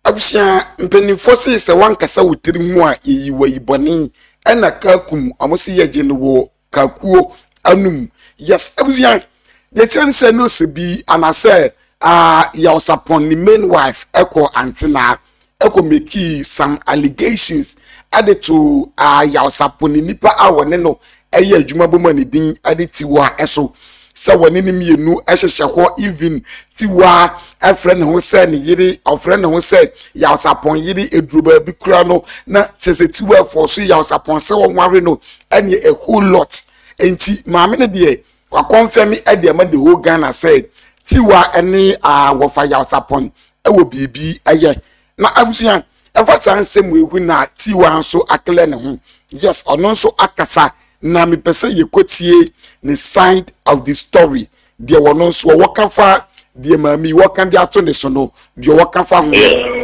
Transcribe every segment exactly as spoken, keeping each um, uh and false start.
abusia mpenifo se se wankasa wotiri hu a yi wayiboni ena kakum amosi yeje no wo kakuo anum yes abusia the ten say no se bi anase ah ya usapon ni main wife eko antina eko make some allegations added to ah ya usapon ni nipa awone no eye adwuma boma ni din adeti wa eso se woni ni mienu ehhehye ho even tiwa a friend who said ni yiri a friend who said ya usapon yiri edruba bi kura no na chese tiwa for so ya usapon se won ware no ene a whole lot enti maame ne de wa confirm e de ma the whole Ghana said tiwa ene a wo fa ya usapon e wo bibi aye na abusuan e fa san sem we hu na tiwa nso akle ne ho yes ono nso akasa na me pese ye kotie the side of the story there were no so waka fa the mami waka dia to ne so no the waka fa ho.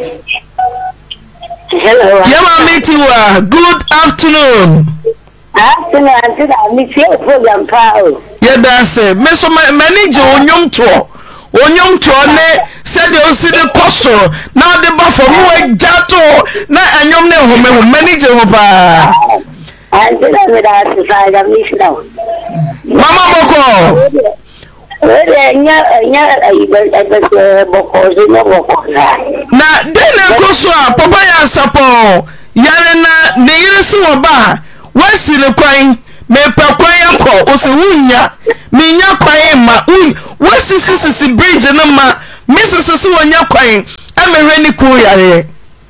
Hello yeah mami tiwa good afternoon afternoon auntie da mi see program pa o yeah that's it me so manage onyom to onyom to ne said you see the course now the ba for mo jato na anyom ne ho me manage ho pa auntie da me da sai da mi see now Mama Boko. Eh nya nya ai boko zino boko na dena koso a papa ya sapo yare na ne yire si wo ba wasi le kwan me pa kwan yakọ o se wunya me nya kwan ma wasi sisi bridge na ma misisi si wonya kwan amehwe ni ku yare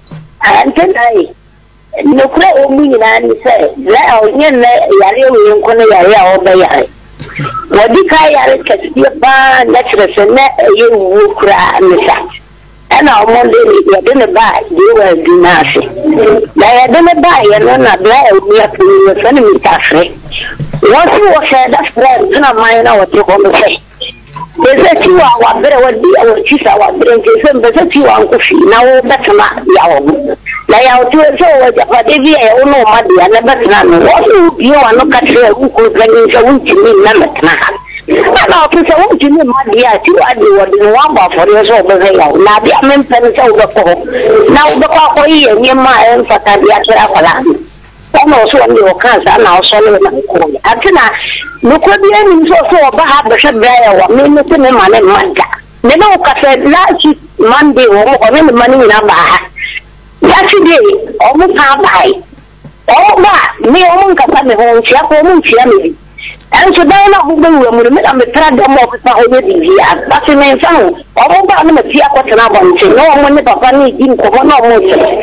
antenai no kura o mu nyina ni se la o nya na yare we nko na yare a o ba yare wadi ka yare kesi ba natural na ye wu kura ni sa ana o mo le ni ya de ne ba de wa dinase la ya de ne ba ya no na bla o mi a pu so ni mi ta fre what you said that friend na mai na what you come say ese tiwa wa bere wadi o chisa wa bere nke se mbese tiwa nkofi na wo betema ya wo la ya otu so wo ja de vi e ono ma de na betena no wo su bi wa no ka tre ku ko gani se won timi na metena na o se won timi ma de ya tiwa de wo de wa ba for yo so be ya na bi amen pen se wo ko na wo ko ko yi ni ma en fata bi a tra kwala ono so ndi o kansa na o so le na ko atina nuko bi eni so so ba ha be shebra ya wa me me se me ma ne manga me no ka se last Monday o mo ne mani na ba yesterday o mo pa bai o ba me o mo ka pa me ho tia ko mo tia me en so da na bu bu mo me na me tra da mo pa ho ne di ya ba se me fa o mo ba na me tia ko tana ba nche no mo ne papa ni di ko no mo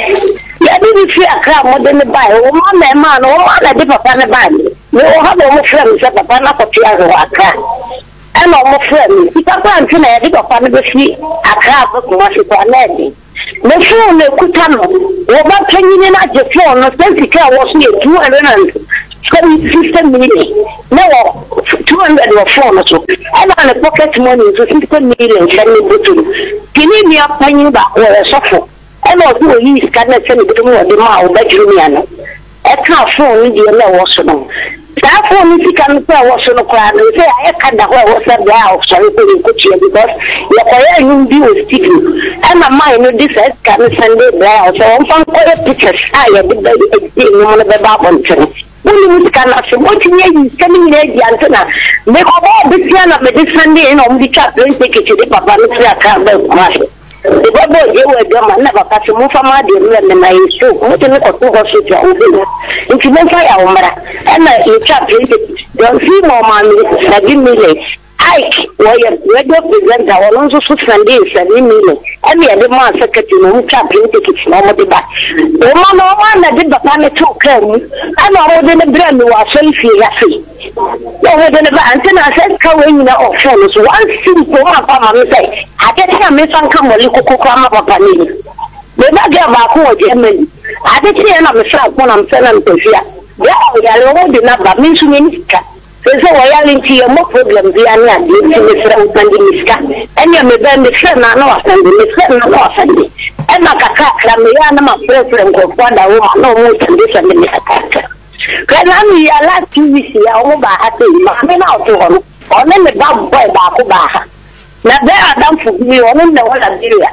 ya di fi akra mo de ne bai o mo na ma no o na di papa ne bai me o ha do mo frem se papa na ko tia ro akra e no mo frem ti papa nche na ya di papa ne be fi akra ba ko wa se ko na di me fu ne kutano o ba panyi na je phone no sense ka wo so ye two hundred system million no two hundred wa phone so e na le pocket money so fifty million can me butu kini mi apanyi ba wo so fo e na o do yi ska na se ne butu mo de ma o ba juru mi ana e ka phone ni de na wo so no that phone ni sika no pa wo so no kwa no se e ka da ho wo se bia o so ko ni ko tie because ye ko ya yu bi o stick e ma mai no this is can Sunday bia o so on fan ko e pictures ah ye bi e no mo be ba bon tere woni mu sika na so mo tinye yi kani ni e di antena me ko ba bi tia na me this Sunday no mo di chat plane ticket de papa no tia ka ba ma the babo je we do ma na papa so mo fa ma de no na yi so mo te ko to ko so ja o bi nti mo fa ya o mara e na e chat plane ticket don fi mo ma mi na di mi le Ike we radio presenter won so so Sunday seven million e me de ma secretary no chat plane ticket no mo de ba o ma no ma na de papa ne to ka mu ana mo de ne brand wa so fi ya fi no we de ne ba antena se ka we ni na o phone so one simple ma pa ma me say ade ta me san ka mo li kokoko ama papa ni me ba ga ba ko o je me ade ti na me sa ko na me sa na me tofia ya o ya lo de na ba me su ni ka so we ya linki mo problem bi ani ade ti me fra utandi miska enya me ba me fra na na wasandi me fra na na wasandi ena kaka kra me ya na ma fra fra ko kwanda wo no mo tandi sandi me kaka kana mi ya la T V ya o ba ha te ma me na o to ho o ne me ba boy ba ko ba ha na be adam fu mi o ne wala diria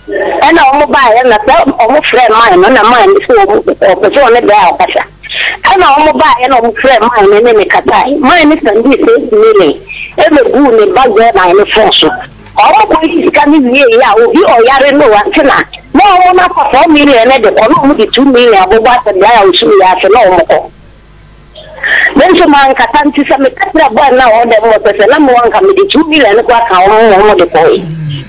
ɛna ɔmo baayɛ na sɛ ɔmo frɛ man no na man no sɛ ɔmo ɔpɛ sɛ ɔne bɛɛ ɔkasa ɛna ɔmo baayɛ na ɔmo frɛ man no ne ne katae man no sɛnde sɛ million ɛna gu ne bagɛ na ne fon so ɔmo kɔ yi sika ne wie yi a obi ɔyare no wante na na ɔmo na fa four million ne de kɔ na ɔmo de two million abobɔ asɛ bia a ɔsu yɛ asɛ na ɔmo kɔ Then man katan ti sa me katra boy na o de mo pese na mo anka me de two million ko aka o mo de boy.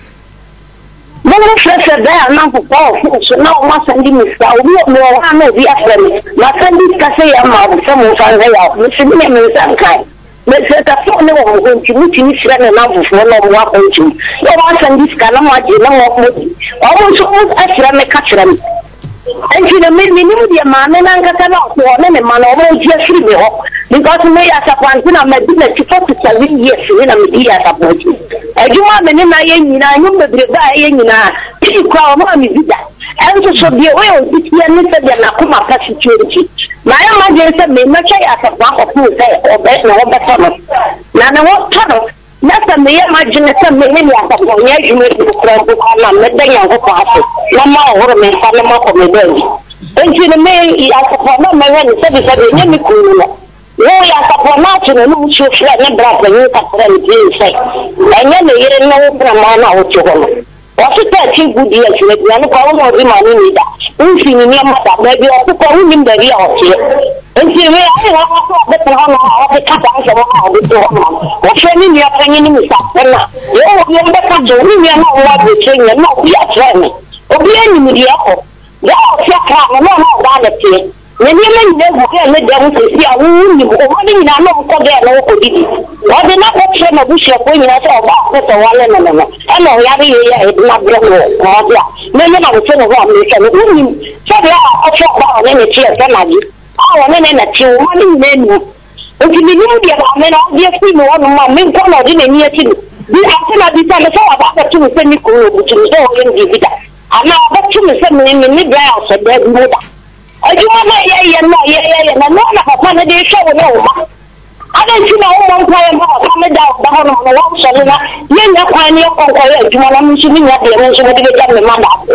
Mo mo fresh da na ko ko so na o ma sandi mi sa o mo mo wa na bi afre mi. Ma sandi ka se ya ma o so mo fa ga ya. Me se mi me san kai. Me se ta fo ne wo ko nti mi ti mi sira na na fo na mo wa ko nti. Yo wa sandi ka na mo age na mo mo. O mo so mo afre me katra mi. And you know, me, me, me, man, and I got a one and a man almost just free me up because me as a quantum of my business to seven years in a media support. And you are the name I am, I know the guy in a pretty crowd on me. And so be aware of this year, Mister Yanakuma security. My emergency may not say as a one of who say or better or better. Now, what tunnel? Nasa me imagine some many of the one you make the crumble on a young party. No more me for the mock of me baby. And you may as a former man said it at the name cool. No, as a former no should flat and black and you can say. And then they didn't know from one out to one. What is that two good years with the power of the money neither? Infini near mother, maybe I put on in the real here. And see, I want to the honor of the cat of the door. What's any your opinion in the Sapena? You will never do me, and not what we train and not be a trainer. Or be any mediocre. There are your car, and not all that here. When you never get the devil to see a wound, or one in a long forget no opportunity. Or the not train of which you're going to say about the one and another. I know Yari is not broken. Many of the children of one can win. So they are also about any chair, can I do? Oh, and then a two money menu. If you knew the men, obviously, no one of my men come out in a near to the after I decided to about the two semi-cool, which is all in the vida. I'm not about two semi in the mid-ground, said their mother. I do not know, yeah, no, yeah, and I'm not a fun day show no. I don't see no one playing about coming down down on the wall, so you're not finding your own way. You want to see me at the end, so we get the man up.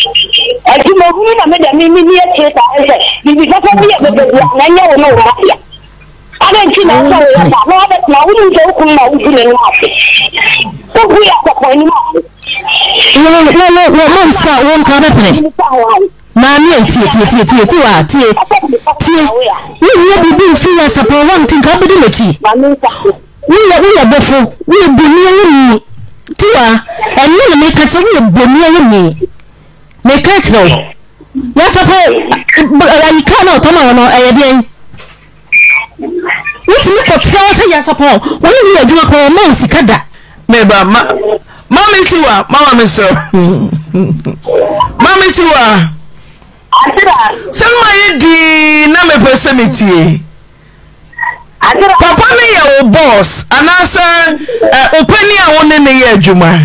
I do not mean I made a mini theater. I said, you because of me, I know no mafia. I don't see no way about no, but now we don't go now in the market. So we are the point. No, no, no, no, monster won't come up. Mammy, tea, tea, tea, tea, tea, tea, tea. We will be free as a poor one to capability. We are before, we will be near me. Tia, and you make us a real be near me. Make it so. Yes, I I cannot come on again. What's the look of trousers? Yes, I suppose. When you are doing a mouse, Kada. Maybe, Mammy Tua, Mamma, sir. Mammy Tua. Somebody di na me persemiti. Papa me ye o boss anasa opani a won ne ye adwuma.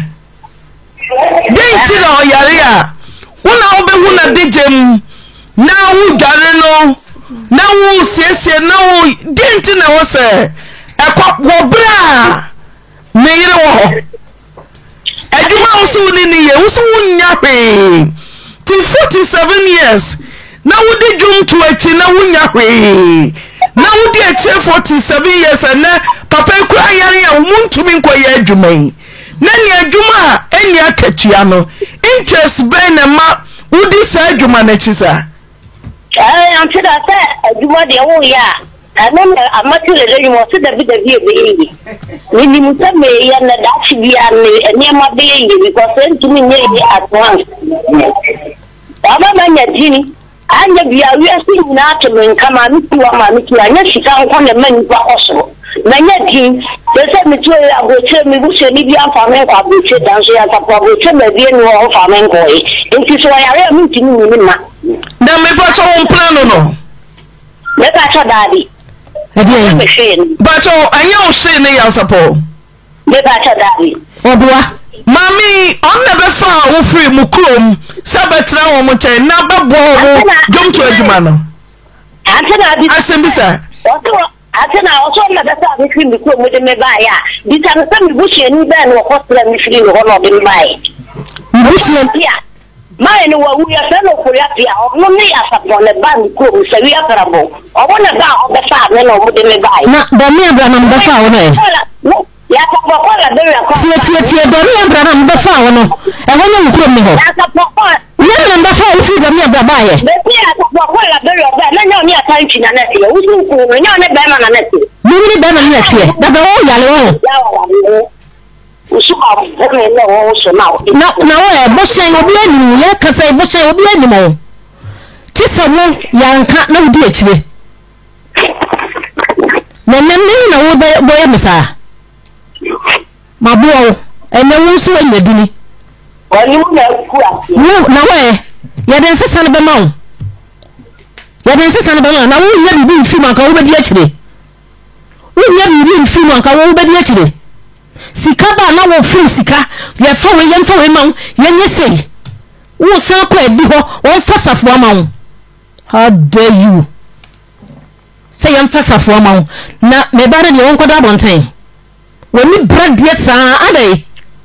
Den ti na oyare a wona wo be hu na dejem na wo dware no na wo siesie na wo den ti na wo se ekwa wo bra me yire wo. Adwuma wo so ni ni ye wo so nya hwe. Till forty-seven years. Now would the jump to a china wunya way. Now would the chair forty-seven years and then Papa cry and won't to me quite jumay. Nanya Juma, any catchiano. Interest Ben and Ma would decide Jumanechisa. I answered that Juma the oh yeah. I know I'm not really more to the bit of your baby. When you tell me and that should be a near my baby because then to me at once. Baba manya jini anya bia wiase na atome nkama mituwa ma mituwa anya sika nkwa na mani ba oso manya jini pese mituwa agoche mibuse ni bia fa men kwa agoche danso ya ta kwa agoche me bia ni wo fa men ko yi enti so ya re mi tini ni ma na me pa cho won plan no me pa cho dadi edi me shin ba cho anya o shin ne ya support me pa cho dadi obua Mami, on never found who free Mukum, Sabatra or Montaigne, now but jump to a Jumano. I said, Mister. I said, I also never thought between the Kum with the Mebaya. This time, some bush and Ben or hospital machine or one of them by. Bush, yeah. ni wa wuya se no kuria pia no me asapo le ba ni ko se wi akarabo obo na ba o be fa me no mo de me ba na do me Abraham be fa wo no ya ka po ko la be ko tie tie tie do me Abraham be fa wo no e ho no kuro mi ho ya ka po ko ye me be fa wo fi do me Abraham ye be ti ya ka po ko la be ro ba na nyo ni atanchi na na ti wo su ku no nyo ne be ma na na ti mi ni be ma na ti da ba wo ya le wo ya wa usuka vome na wo so na na na wo bo shen obi anim ya kasa bo shen obi anim o ti se wo ya nka na odi akire na na na wo bo ya misa mabuo ene wo so anya dini oni mu na ku a wo na wo ya den sesa na be ma wo ya den sesa na be ma na wo nya bibi mfi ma ka wo be di akire wo nya bibi mfi ma ka wo be di akire sika ba na wo firi sika ye fa we ye mfa we ma ye nye sei wo san kwa edi ho wo fa safo ma wo how dare you say ye mfa safo ma wo na me bare de won koda bonten wo ni brad ye sa adai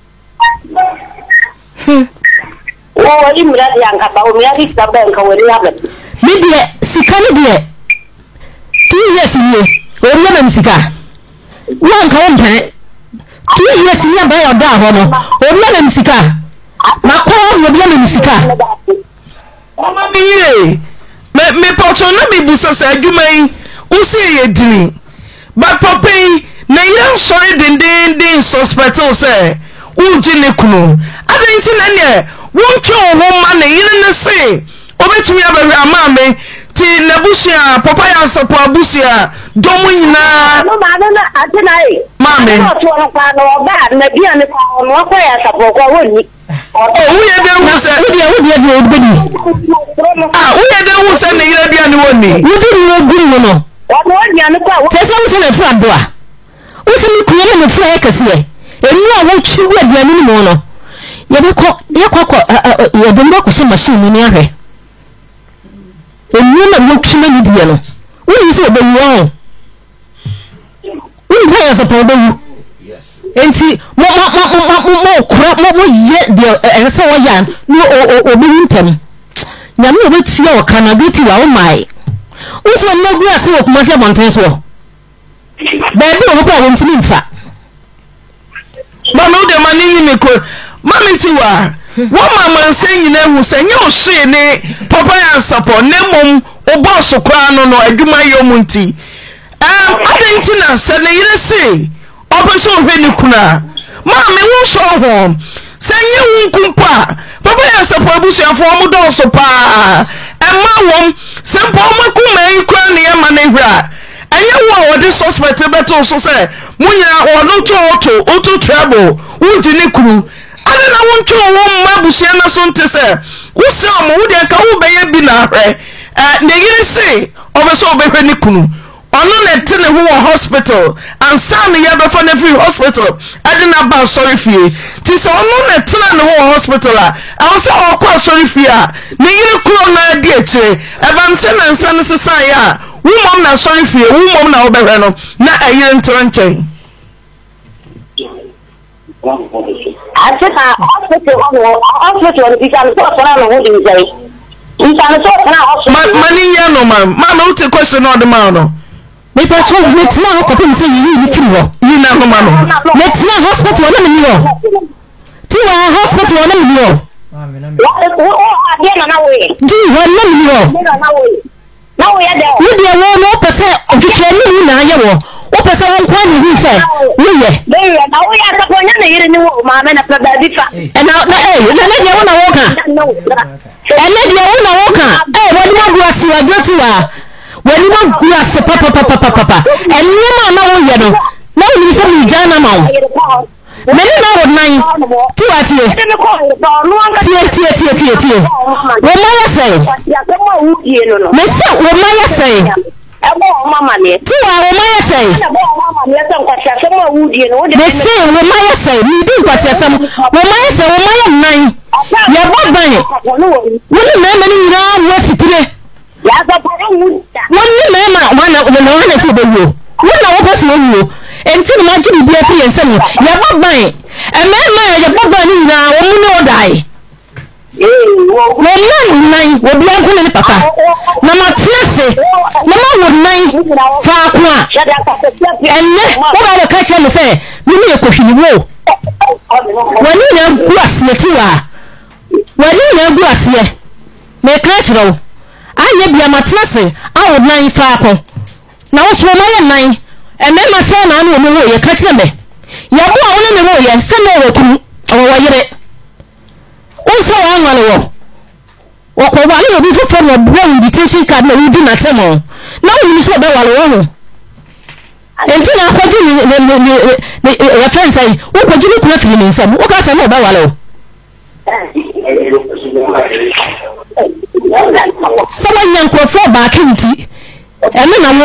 hm wo ni mura de anka ba wo mi adi sa ba nka wo ni habe mi de sika ni de two years ni o ri na sika wo nka wo mpe two years ni aba ya da ho no obi na misika makwa obi na misika mama mi ye me me poto na me busa sa adwuma yi usi ye dini but popi na yan sorry den den den suspect say unji ne kunu adenti na ne wonke wo ma na yire ne se obetumi abawe ama me ti nabusia papa ya sapo abusia domo nyina no ma na atena e mame no to no pa no ba na bia ne pa no ko ya sapo ko woni oh uye de hu se wodi wodi de obedi ah uye de hu se ne yire bia ne woni wodi ni oguru no no wo wodi anu ko tese wo se na fra do a wo se mi kuye na fra kase e enu a wo twi wo aduane ni mo no ye be ko ye ko ko ye de mo ko se machine ni ahwe enu na wo twi na ni die no wo yi se obeyi won wo nta ya sapo obeyi enti mo mo mo mo mo kura mo mo ye de ense wo ya no obeyi ntem nyame obeti o kana biti wa o mai uso no gu ase wo kuma se bonten so ba bi o ko won timi mfa mama de mani nyime ko mama nti wa wo mama nse nyina hu se nye o hye ne papa ya sapo ne mom o boss kwa no no adwuma ye mu nti um adenti na se ne yire se obeso hwe ni kuna mama wo so ho se nye hu nkumpa papa ya sapo abusuafo mo do so pa emma wom se mpo mo kuma yi kwa ne ya ma ne hwa enye wo wodi suspect beto so se munya wono to to oto trouble unji ni kuru ade na wonto wo ma busia na so nte se wo se omo wo de ka wo be ye bi na hwe eh ne yiri se obeso obehwe ni kunu ono na tene ho hospital and san ye be for na free hospital ade na ba sorry fie ti se ono na tene ne ho hospital a awo se o kwa sorry fie a ne yiri kuru na di eche e ban se na nsan se san ya wo mom na sorry fie wo mom na obehwe no na ayire ntranchen Asika hospital ono hospital di kan so so na no wodi nzai ntan so na hospital mani ya no man mama uti question no de man no me pa cho me tna ko pem se yi ni firi ho yi na no man no me tna hospital na mi ho ti wa hospital na mi ho o o ade na na we di wa na mi ho na we na we ya de ni de wo no pese ofishe ni na ye wo o pese won kwa ni hu se wo ye be na we ya ka ponya na yire ni wo ma me na pa ba bi fa e na na eh na na de wo na wo ka e na de wo na wo ka eh wo ni ma du asi wa do ti wa wo ni ma gu asi papa papa papa e ni ma na wo ye no na wo ni se mi jana ma wo me ni na wo nan ti wa ti tie tie tie tie tie wo ma ya se me se wo ma ya se ebo mama ne ti wa wo ma ya se ebo mama ne se nkwasi asem a wudie no me se wo ma ya se mi di nkwasi asem wo ma ya se wo ma ya nan ya bo ban wo ni me me ni nyina wo sitire ya za pare wuda wo ni me ma wana wo na wana se be wo wo na wo pese wo wo enti ni ma ji bi afiri ensem ya bo ban e me ma ya bo ban ni nyina wo mu ni o dai Woman nine will be uncle papa. Nama Tiase, Nama would nine far qua. And what I will catch him say, we need a question. When you know grass, Natua. When you know grass here, make natural. I may be a matresse, I would nine far. Now, what's my nine? And then my son, I know you catch them. Yabu only the way, and send over or why also, I'm going to walk over before from a brain detention card. No, we do not tell more. Now you saw that one. Until I put you your friends say, what would you look at in some? What can I say about someone young for back in tea, and then I'm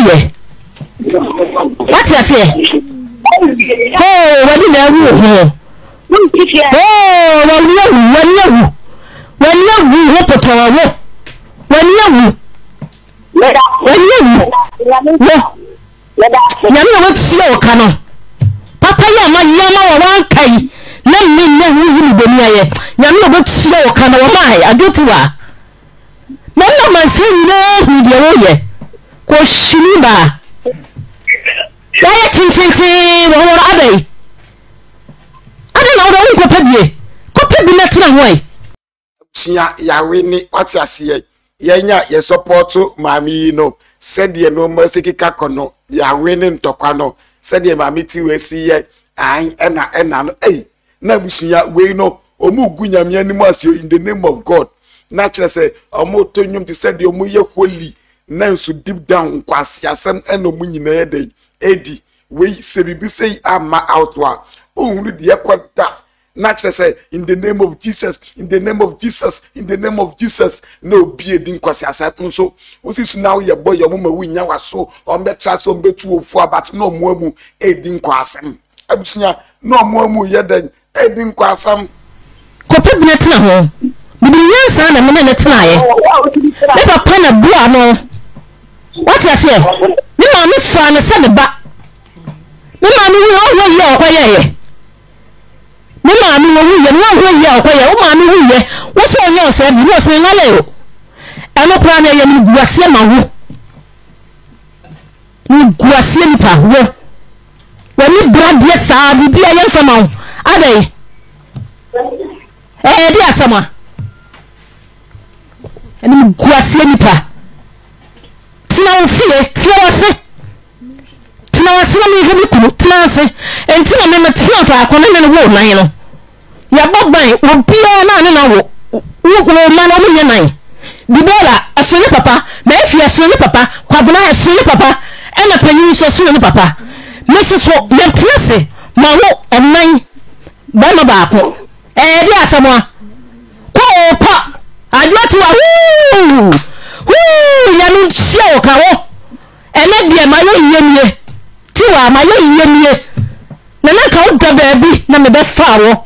not what you say? Oh, what did I do? Oh, when you, when you, when you hope to our when you, when you, you want slow canon. Papa, Yama, Yama, one kay, let me know who you be near. Yama, what slow canon, my, I do to her. Mamma, my son, no, with your way. Quoth Shiniba. Why a chin chin chin, or are they? I don't know what to be. Copy be let no way. Sia ya wini wati asiye. Yenya ye support mami no. Said ye no mercy kika kono. Ya wini ntokano. Said ye mami ti we siye. Ay ena ena no. Hey, na busunya we no. Omu gunya mi animu asio in the name of God. Naturally say omu to nyum ti said omu ye holy. Na so deep down kwasi asem eno mu nyina ye dey. Edi we se bibi say ama outwa. Oh, dear quota. Naturally say, in the name of Jesus, in the name of Jesus, in the name of Jesus, no be a din kwasi asat so. What is now your boy, your woman, we now so, or met chats on be two four, but no more a din kwasam. Abusia, no more yet a din kwasam. Copy Netina home. Be the son and minute tonight. Never pen a blue. What I say? Me mammy fan a send back. Me mammy will all your quiet. Me mammy will you know your quiet. Oh, mammy, we what's on your said? You must be a little. I'm a plan a guasiama. You guasiampa. When you brought yes, I'll be a young family. Are they? Eh, dear summer. And you guasiampa. Tina fear, Tina Tina Sami Hibiku, Tina and Tina Mena Tina, Conan and Wood Nine. Your Bob will be on an hour. Look, man, over your nine. Dibola, a sunny papa, Mayfi a sunny papa, Quabana a sunny papa, and a penny so sunny papa. Missus Mentlesse, Maro and nine. Bama Bapo. Eh, dear someone. Oh, pop. I'd like to a woo. Woo, Yanu show, Kao. And then, dear, my young Tiwa, my young ye. Nana count the baby, number that far.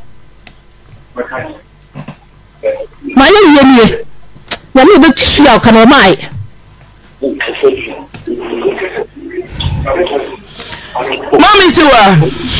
My young ye. When you look, shall come on my. Mommy Tiwa.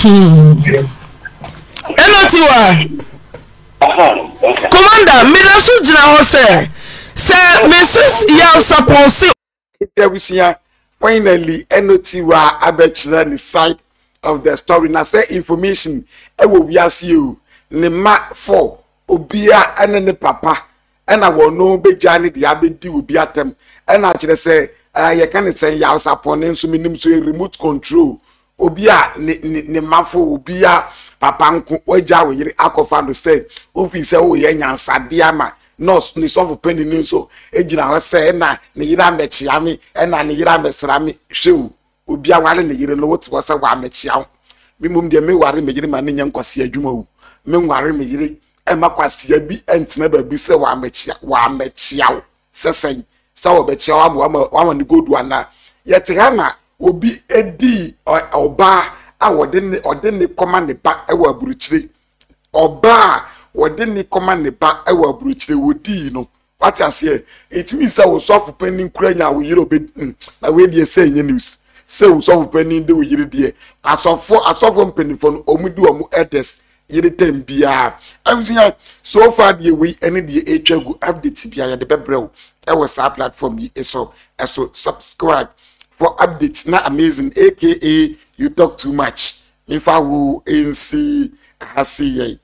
Hello Tiwa. Commander, Midasu Jina Hose. Sir, Missus Yao Saponsi. Itebusia finally enotiwa abechira the side of the story na say information e wo wiase you ne ma for obia ene ne papa ena wono beja ne dia bedi obi atem ena kire say ye kan say Yao Sapon nso minim so remote control obia ne ne mafo obia papa nko oja wo yiri akofa no say office wo ye nyansade ama nurse ni sofu pendi ni so ejina ho se na ne yira mechia mi na ne yira mesra mi hwewu obi awale ne yire no wote wo se wa mechia mi mum de me ware me yire ma ne nya nkwase adwuma wu me nware me yire e makwase abi entena ba bi se wa mechia wa mechia sesen sa wo bechia wa wa wa ne godu ana yete ha na obi edi oba a wode ne ode ne koma ne ba e wa aburuchire oba wode ni koma ne ba e wa aburuchire wodi no what I say it means I was soft pending kranya we yiro be na we dey say news say we soft pending dey we yire dey asofo asofo pending for omudu omu elders yede tem bia amsia so far the we any the etwa go update bia ya de bebrel e was our platform yi so so subscribe for updates na amazing aka you talk too much if I will in see hasi